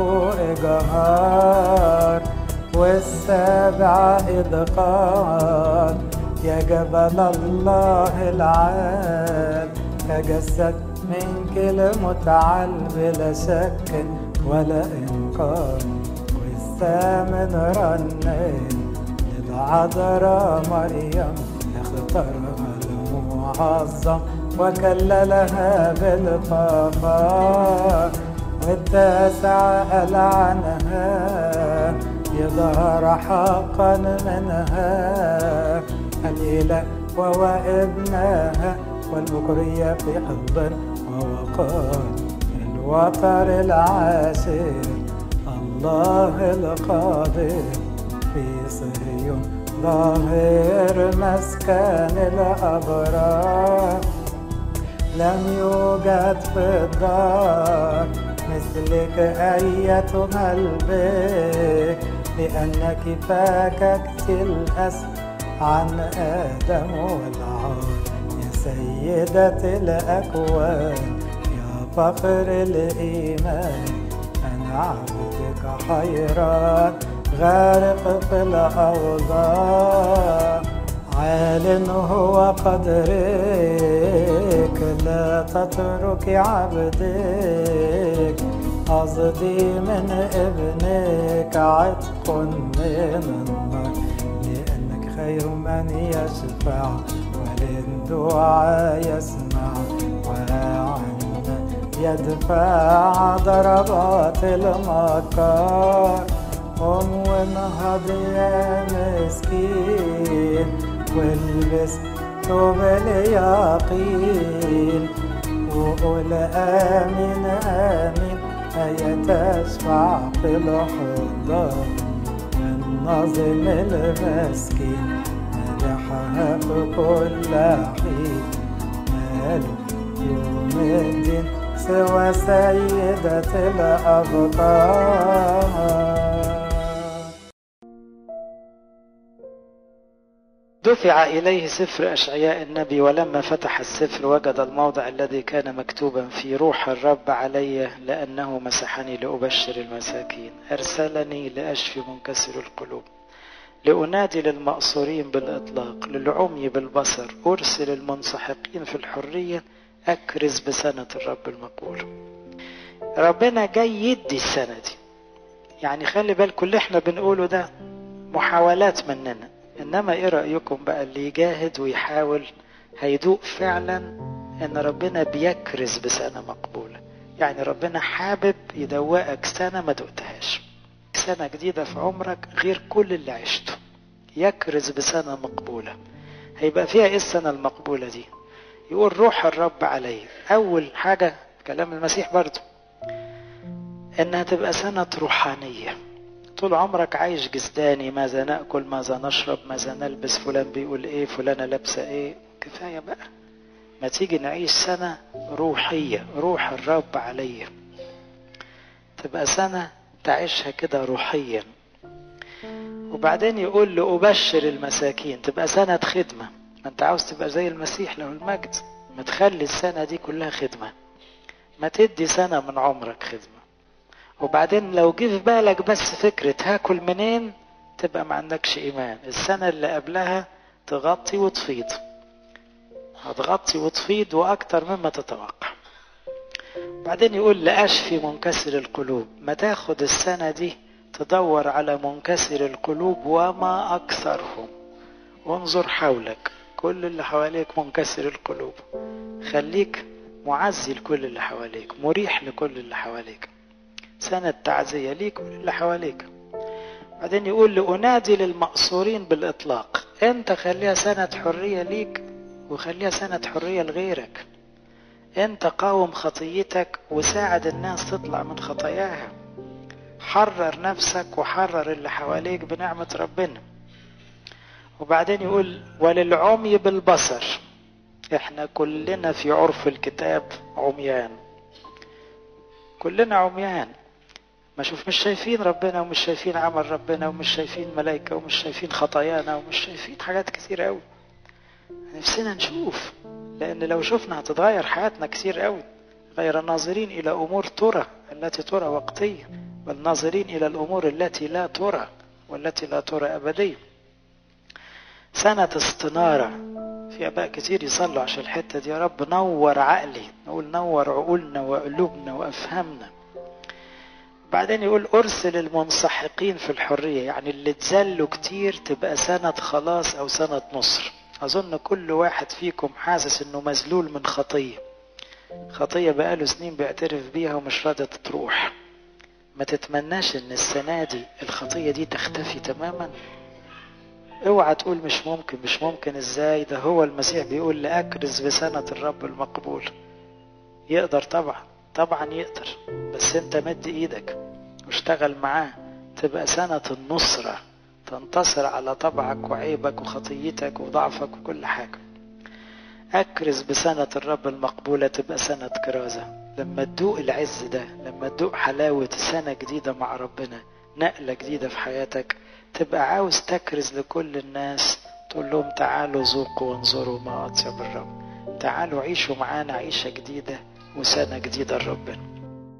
إجهار، والسابع إذ قال يا جبل الله العال تجسد منك المتعال بلا شك ولا إنكار، والثامن رنين للعذراء مريم اختارها المعظم وكللها بالفخار، والتاسع قال عنها يظهر حقا منها الإله وهو ابنها والبكرية في حفظ ووقار، الوتر العاشر الله القادر في صهيون ظاهر مسكن الأبرار، لم يوجد في الدار مثلك أيتها البكر لأنك فككت الأسر عن آدم والعار، يا سيدة الأكوان يا فخر الإيمان أنا عبدك حيران غارق في الأوضاع، عال هو قدرك لا تترك عبدك، قصدي من ابنك عتق من النار، لأنك خير من يشفع وللدعاء يسمع وعنا يدفع ضربات المكار، قم وانهض يا مسكين والبس ثوب اليقين وقول آمين آمين هيا تشفع في الحضار، الناظم المسكين مدحها في كل حين ماله يوم الدين سوى سيدة الأبطال. دفع إليه سفر أشعياء النبي، ولما فتح السفر وجد الموضع الذي كان مكتوبا فيه روح الرب علي لأنه مسحني لأبشر المساكين، أرسلني لأشفي منكسر القلوب، لأنادي للمأسورين بالإطلاق، للعمي بالبصر، أرسل المنسحقين في الحرية، أكرز بسنة الرب المقبول. ربنا جاي يدي السنة دي، يعني خلي بالكم اللي احنا بنقوله ده محاولات مننا، إنما إيه رأيكم بقى اللي يجاهد ويحاول هيدوق فعلا إن ربنا بيكرز بسنة مقبولة، يعني ربنا حابب يدوقك سنة ما دقتهاش، سنة جديدة في عمرك غير كل اللي عشته، يكرز بسنة مقبولة. هيبقى فيها إيه السنة المقبولة دي؟ يقول روح الرب علي. أول حاجة كلام المسيح برضو إنها تبقى سنة روحانية، طول عمرك عايش جسداني، ماذا نأكل ماذا نشرب ماذا نلبس، فلان بيقول ايه فلانة لابسة ايه، كفاية بقى، ما تيجي نعيش سنة روحية، روح الرب عليا، تبقى سنة تعيشها كده روحيا. وبعدين يقول له أبشر المساكين، تبقى سنة خدمة، ما انت عاوز تبقى زي المسيح له المجد، ما تخلي السنة دي كلها خدمة، ما تدي سنة من عمرك خدمة. وبعدين لو جه في بالك بس فكرة هاكل منين، تبقى ما عندكش إيمان، السنة اللي قبلها تغطي وتفيض، هتغطي وتفيض وأكتر مما تتوقع. بعدين يقول لأشفي منكسر القلوب، ما تاخد السنة دي تدور على منكسر القلوب وما أكثرهم، وانظر حولك كل اللي حواليك منكسر القلوب، خليك معزي لكل اللي حواليك، مريح لكل اللي حواليك، سنة تعزية ليك وللي حواليك. بعدين يقول لأنادي للمأسورين بالإطلاق، انت خليها سنة حرية ليك وخليها سنة حرية لغيرك، انت قاوم خطيتك وساعد الناس تطلع من خطاياها، حرر نفسك وحرر اللي حواليك بنعمة ربنا. وبعدين يقول وللعمي بالبصر. احنا كلنا في عرف الكتاب عميان، كلنا عميان، مش شايفين ربنا ومش شايفين عمل ربنا ومش شايفين ملائكة ومش شايفين خطايانا ومش شايفين حاجات كتير قوي. نفسنا نشوف، لأن لو شفنا هتتغير حياتنا كتير قوي. غير ناظرين إلى أمور ترى التي ترى وقتية، بل ناظرين إلى الأمور التي لا ترى والتي لا ترى أبدية. سنة استنارة، في آباء كتير يصلوا عشان الحتة دي، يا رب نور عقلي، نقول نور عقولنا وقلوبنا وأفهمنا. بعدين يقول أرسل المنسحقين في الحرية، يعني اللي اتذلوا كتير تبقى سنة خلاص أو سنة نصر. أظن كل واحد فيكم حاسس إنه مذلول من خطية بقاله سنين بيعترف بيها ومش راضية تروح. ما تتمناش إن السنة دي الخطية دي تختفي تماما. اوعى تقول مش ممكن ازاي، ده هو المسيح بيقول لأكرز بسنة الرب المقبول. يقدر طبعا يقدر، بس انت مد ايدك واشتغل معاه، تبقى سنة النصرة، تنتصر على طبعك وعيبك وخطيتك وضعفك وكل حاجة. أكرز بسنة الرب المقبولة، تبقى سنة كرازة. لما تدوق العز ده، لما تدوق حلاوة سنة جديدة مع ربنا، نقلة جديدة في حياتك، تبقى عاوز تكرز لكل الناس، تقول لهم تعالوا ذوقوا وانظروا ما أطيب الرب، تعالوا عيشوا معانا عيشة جديدة وسنة جديدة لربنا.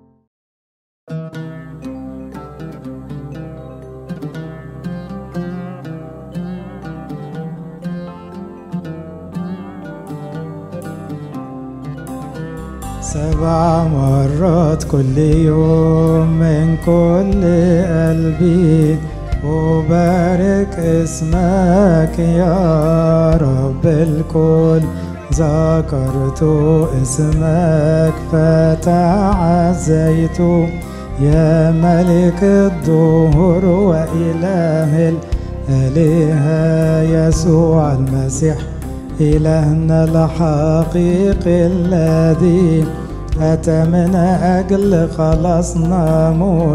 سبع مرات كل يوم من كل قلبي وبارك اسمك يا رب الكل. ذكرت اسمك فتعزيت يا ملك الدهور وإله الآلهة يسوع المسيح إلهنا الحقيقي الذي أتى من أجل خلصنا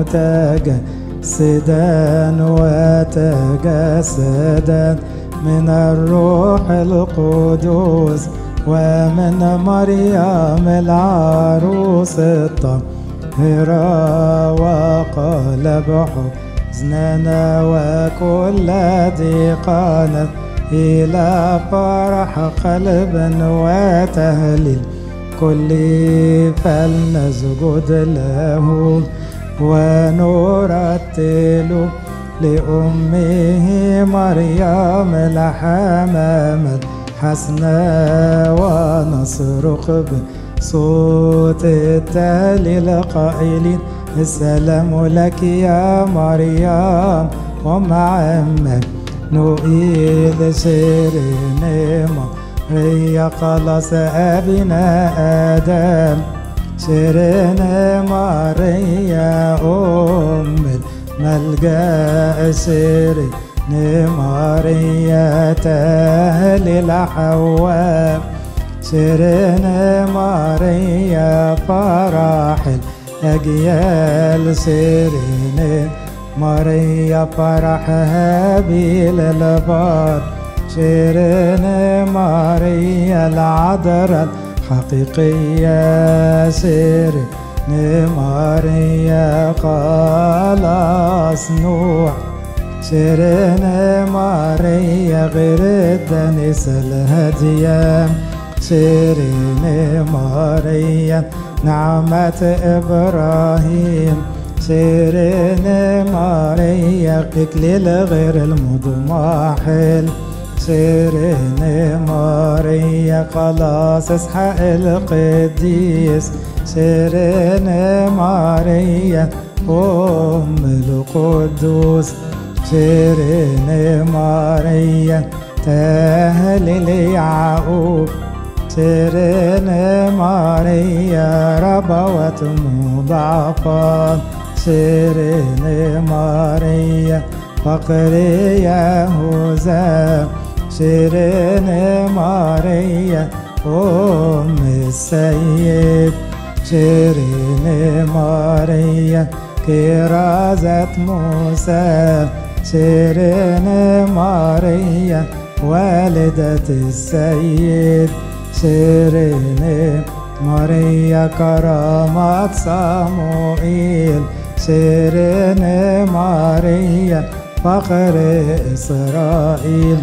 متجسدا وتجسدا من الروح القدس ومن مريم العروس الطاهرة، وقال بحزننا وكل ضيقنا إلى فرح قلب وتهليل كل، فلنسجد له ونرتل لأمه مريم الحمامة الحسنى، ونصرخ بصوت التهليل قائلين السلام لك يا مريم ومعمك نؤيد سيرنا هي خلاص أبنا آدم، سيرنا ماريا أم الملجأ، سيرنا ماريا تهليل حواء، سيرنا ماريا فرح الأجيال، سيرنا ماريا فرح هابيل البار، سيرنا ماريا العذراء الحقيقية، سيرنا ماريا خلاص نوح، سيرنا ماريا غير الدنس الهدية، سيرنا ماريا نعمة إبراهيم، سيرنا ماريا إكليل غير المضمحل، سيرنا ماريا خلاص إسحاق القديس، سيرنا ماريا أم القدوس، سيرنا ماريا تهليل يعقوب، سيرنا ماريا ربوة مضاعفة، سيرنا ماريا فقر يهوذا، سيرنا ماريا أم السيد، سيرنا ماريا كرازة موسى سيرين ماريا والدة السيد سيرين ماريا كرامة صموئيل سيرين ماريا فخر إسرائيل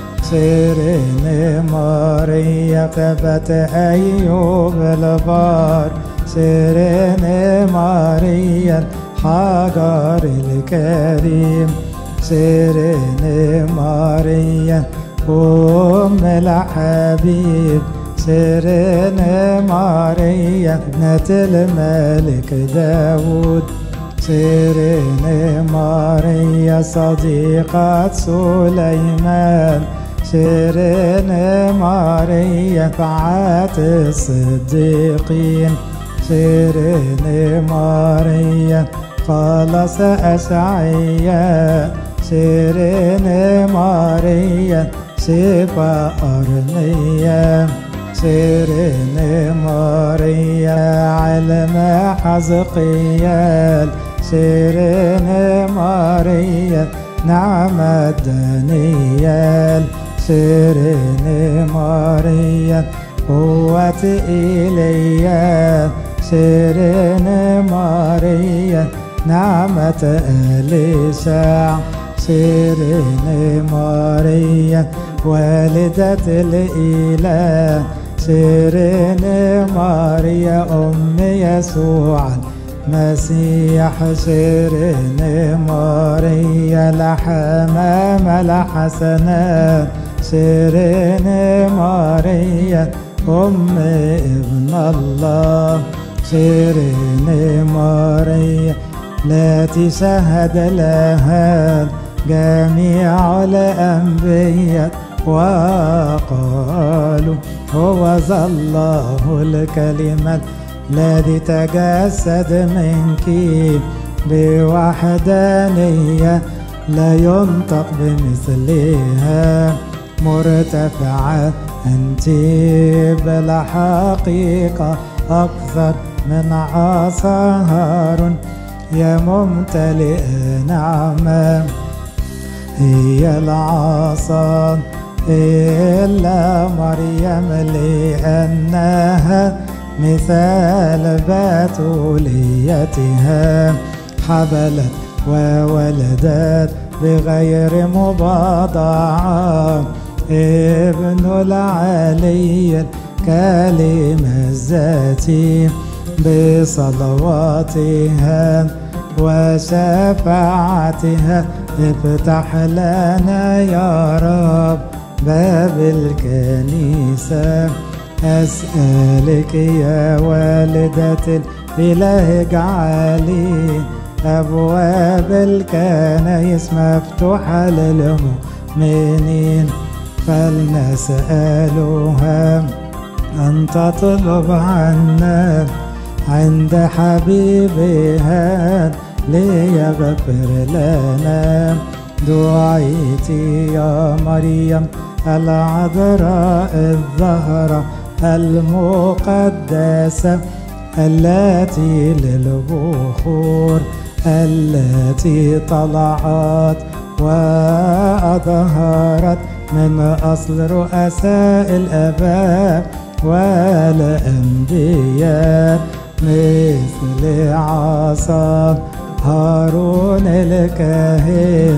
سيرين ماريا ثبت أيوب البار سيرين ماريا حجر الكريم سيرين ماريا أم الحبيب سيرين ماريا ابنة الملك داود سيرين ماريا صديقة سليمان سيرين ماريا فعات الصديقين سيرين ماريا خلص أشعياء سيرين ماريا شفاء أرميا سيرين ماريا علم حزقيال سيرين ماريا نعمة دانيال سيرين ماريا قوة إيليا سيرين ماريا نعمة أليشع سيرين ماريا والدة الإله سيرين ماريا أم يسوع المسيح سيرين ماريا لحمام الحسنات سيرين ماريا أم ابن الله سيرين ماريا التي شهد لها جميع الأنبياء وقالوا هو ذا الله الكلمة الذي تجسد منك بوحدانية لا ينطق بمثلها مرتفعة أنت بالحقيقة أكثر من عصا هارون يا ممتلئ نعمة هي العصا إلا مريم لأنها مثال بتوليتها حبلت وولدت بغير مباضعة ابن العلي الكلمة الذاتي بصلواتها وشفاعتها افتح لنا يا رب باب الكنيسة أسألك يا والدة الإله اجعلي أبواب الكنائس مفتوحة للمؤمنين فلنسألها أن تطلب عنا عند حبيبها ليغفر لنا دعيتي يا مريم العذراء الزهرة المقدسة التي للبخور التي طلعت وأظهرت من أصل رؤساء الآباء والأنبياء مثل عصا هارون الكاهن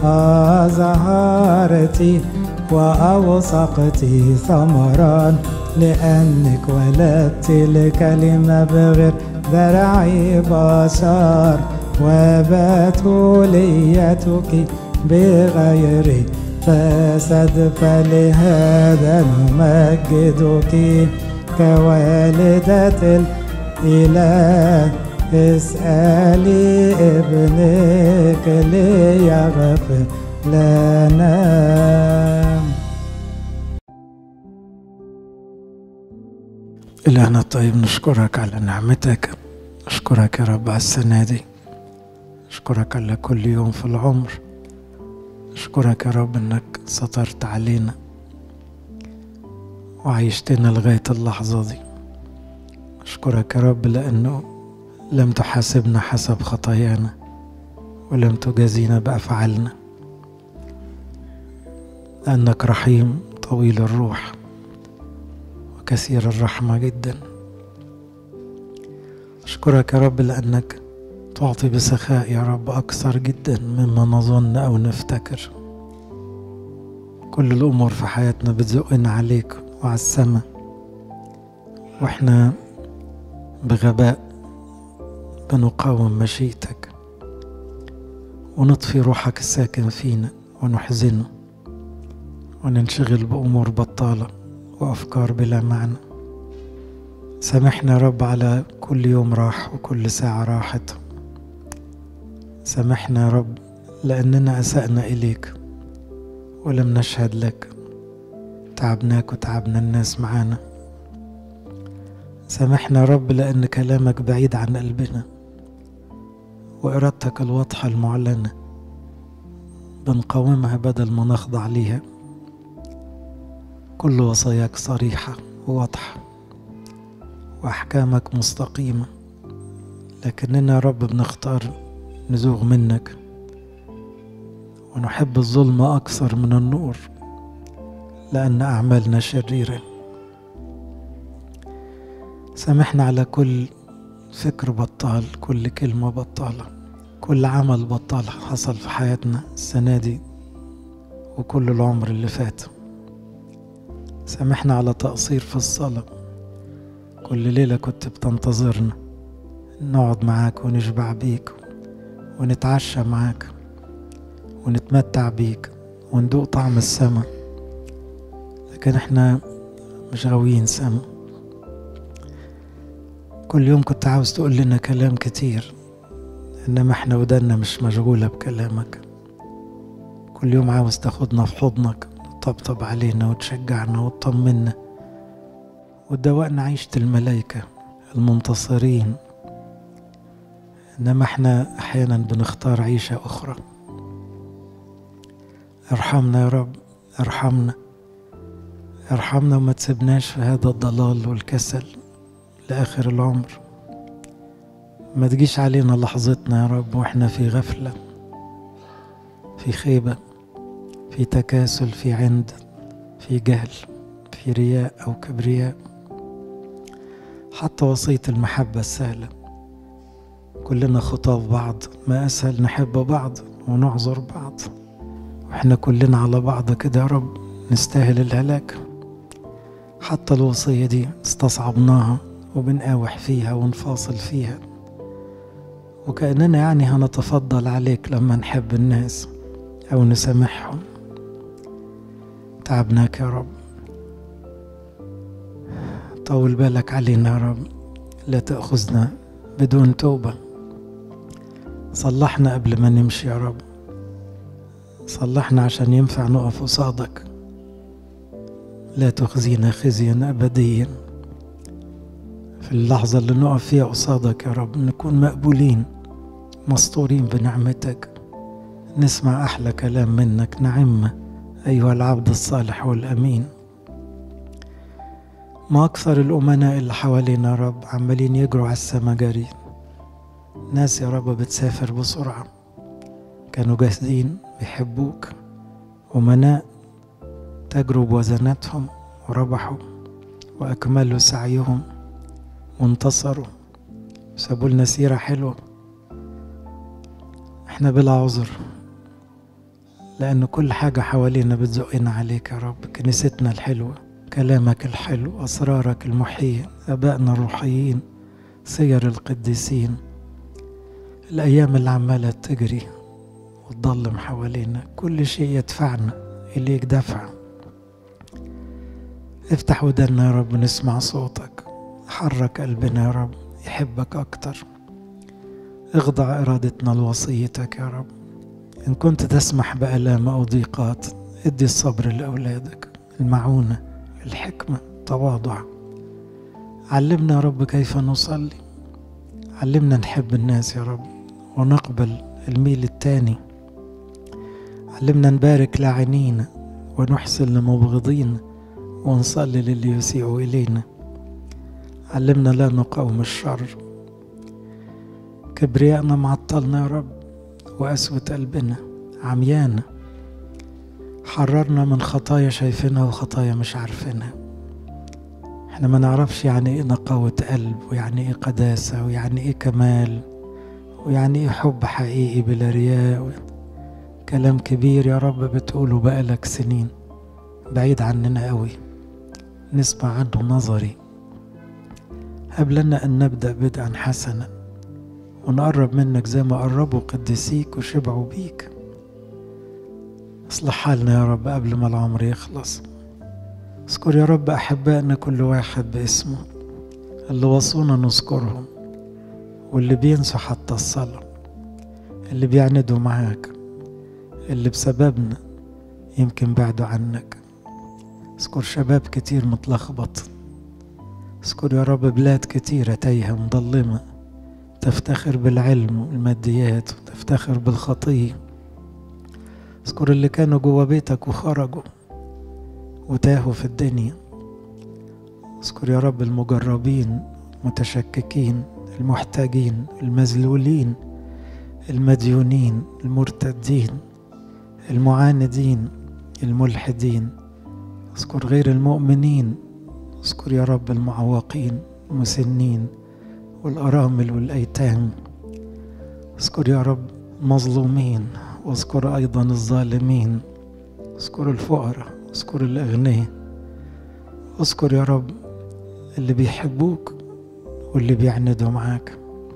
أظهرتي وأوثقتي ثمرا لأنك ولدت الكلمة بغير ذرع بشر وبتوليتك بغير فسد فلهذا نمجدك كوالدة الإله اسألي ابنك ليغفر لنا. إلهنا الطيب نشكرك على نعمتك، نشكرك يا رب على السنة دي، نشكرك على كل يوم في العمر، نشكرك يا رب انك سترت علينا وعيشتنا لغاية اللحظة دي. نشكرك يا رب لأنه لم تحاسبنا حسب خطايانا ولم تجازينا بأفعالنا، لأنك رحيم طويل الروح وكثير الرحمة جدا. أشكرك يا رب لأنك تعطي بسخاء يا رب أكثر جدا مما نظن أو نفتكر. كل الأمور في حياتنا بتزقنا عليك وعلى السماء، وإحنا بغباء بنقاوم مشيئتك ونطفي روحك الساكن فينا ونحزنه وننشغل بأمور بطالة وأفكار بلا معنى. سامحنا يا رب على كل يوم راح وكل ساعة راحت. سامحنا يا رب لأننا أسأنا إليك ولم نشهد لك، تعبناك وتعبنا الناس معانا. سامحنا يا رب لأن كلامك بعيد عن قلبنا وإرادتك الواضحة المعلنة بنقاومها بدل ما نخضع ليها. كل وصاياك صريحة وواضحة وأحكامك مستقيمة، لكننا يا رب بنختار نزوغ منك ونحب الظلم أكثر من النور لأن أعمالنا شريرة. سامحنا على كل فكر بطال، كل كلمة بطالة، كل عمل بطال حصل في حياتنا السنة دي وكل العمر اللي فات. سامحنا على تقصير في الصلاة. كل ليلة كنت بتنتظرنا نقعد معاك ونشبع بيك ونتعشى معاك ونتمتع بيك وندوق طعم السما، لكن احنا مش غاويين سما. كل يوم كنت عاوز تقول لنا كلام كتير، انما احنا ودنا مش مشغولة بكلامك. كل يوم عاوز تاخدنا في حضنك وتطبطب علينا وتشجعنا وتطمنا وتدوقنا عيشة الملائكة المنتصرين، انما احنا احيانا بنختار عيشة اخرى. ارحمنا يا رب، ارحمنا ارحمنا وما تسيبناش في هذا الضلال والكسل لآخر العمر. ما تجيش علينا لحظتنا يا رب واحنا في غفلة، في خيبة، في تكاسل، في عند، في جهل، في رياء أو كبرياء. حتى وصية المحبة السهلة، كلنا خطاف بعض، ما أسهل نحب بعض ونعذر بعض، وإحنا كلنا على بعض كده يا رب نستاهل الهلاك. حتى الوصية دي استصعبناها وبنقاوح فيها ونفاصل فيها، وكأننا يعني هنتفضل عليك لما نحب الناس أو نسامحهم. تعبناك يا رب، طول بالك علينا يا رب، لا تأخذنا بدون توبة. صلحنا قبل ما نمشي يا رب، صلحنا عشان ينفع نقف قصادك. لا تخزينا خزيا أبديا. في اللحظة اللي نقف فيها قصادك يا رب نكون مقبولين مستورين بنعمتك، نسمع أحلى كلام منك. نعم أيها العبد الصالح والأمين. ما أكثر الأمناء اللي حوالينا يا رب عمالين يجروا على السما جري. ناس يا رب بتسافر بسرعة، كانوا جاهزين بيحبوك. أمناء تجروا بوزناتهم وربحوا وأكملوا سعيهم وانتصروا، سابوا لنا سيرة حلوة. احنا بلا عذر لأن كل حاجة حوالينا بتزقنا عليك يا رب. كنيستنا الحلوة، كلامك الحلو، أسرارك المحية، أبائنا الروحيين، سير القديسين، الأيام اللي عمالة تجري وتضلم حوالينا، كل شيء يدفعنا إليك دفع. افتح ودنا يا رب نسمع صوتك، حرك قلبنا يا رب يحبك أكتر. اخضع إرادتنا لوصيتك يا رب. إن كنت تسمح بآلام أو ضيقات ادي الصبر لأولادك، المعونة، الحكمة، تواضع. علمنا يا رب كيف نصلي، علمنا نحب الناس يا رب ونقبل الميل التاني. علمنا نبارك لاعنين ونحسن لمبغضين ونصلي للي يسيء إلينا. علمنا لا نقاوم الشر. كبريائنا معطلنا يا رب، وقسوة قلبنا عميانا، حررنا من خطايا شايفينها وخطايا مش عارفينها. احنا ما نعرفش يعني ايه نقاوة قلب، ويعني ايه قداسة، ويعني ايه كمال، ويعني ايه حب حقيقي بلا رياء. كلام كبير يا رب بتقوله بقالك سنين، بعيد عننا قوي، نسمع عنه نظري. هب لنا أن نبدأ بدءا حسنا، ونقرب منك زي ما قربوا قديسيك وشبعوا بيك. اصلح حالنا يا رب قبل ما العمر يخلص. اذكر يا رب أحبائنا كل واحد باسمه، اللي وصونا نذكرهم، واللي بينسوا حتى الصلاة، اللي بيعندوا معاك، اللي بسببنا يمكن بعدوا عنك. اذكر شباب كتير متلخبط، اذكر يا رب بلاد كتيرة تايهة مظلمة، تفتخر بالعلم والماديات وتفتخر بالخطية. اذكر اللي كانوا جوا بيتك وخرجوا وتاهوا في الدنيا. اذكر يا رب المجربين، متشككين، المحتاجين، المذلولين، المديونين، المرتدين، المعاندين، الملحدين. اذكر غير المؤمنين، اذكر يا رب المعوقين، المسنين، والأرامل والأيتام. اذكر يا رب المظلومين، واذكر أيضا الظالمين. اذكر الفقراء، اذكر الأغنياء. اذكر يا رب اللي بيحبوك واللي بيعندوا معاك.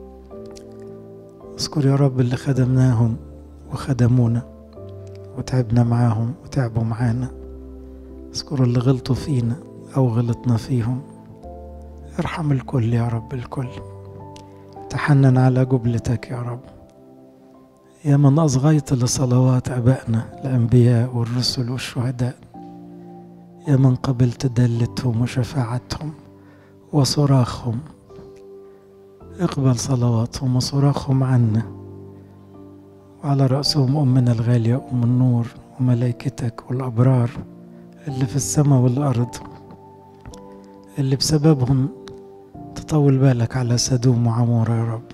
اذكر يا رب اللي خدمناهم وخدمونا وتعبنا معاهم وتعبوا معانا. اذكر اللي غلطوا فينا أو غلطنا فيهم. ارحم الكل يا رب الكل. تحنن على جبلتك يا رب، يا من أصغيت لصلوات أبائنا الأنبياء والرسل والشهداء، يا من قبلت دلتهم وشفاعتهم وصراخهم. اقبل صلواتهم وصراخهم عنا، وعلى رأسهم أمنا الغالية أم النور وملائكتك والأبرار اللي في السماء والأرض، اللي بسببهم تطول بالك على سدوم وعمورة يا رب.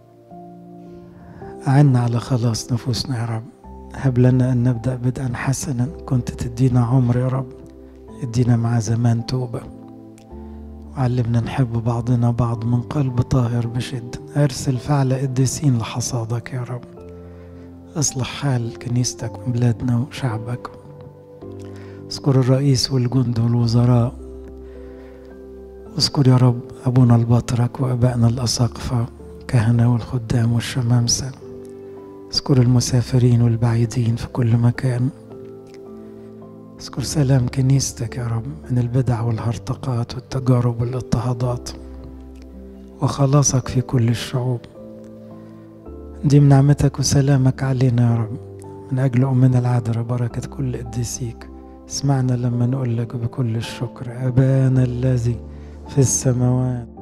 أعنا على خلاص نفوسنا يا رب. هب لنا أن نبدأ بدءا حسنا. كنت تدينا عمر يا رب، ادينا مع زمان توبة، وعلمنا نحب بعضنا بعض من قلب طاهر بشدة. أرسل فعل قديسين لحصادك يا رب. اصلح حال كنيستك وبلادنا وشعبك. اذكر الرئيس والجند والوزراء. اذكر يا رب أبونا البطرك وأبائنا الأساقفة، كهنة والخدام والشمامسة. اذكر المسافرين والبعيدين في كل مكان. اذكر سلام كنيستك يا رب من البدع والهرطقات والتجارب والاضطهادات، وخلاصك في كل الشعوب. ديم نعمتك وسلامك علينا يا رب من أجل أمنا العذراء، بركة كل قديسيك. اسمعنا لما نقول لك بكل الشكر: أبانا الذي في السماوات.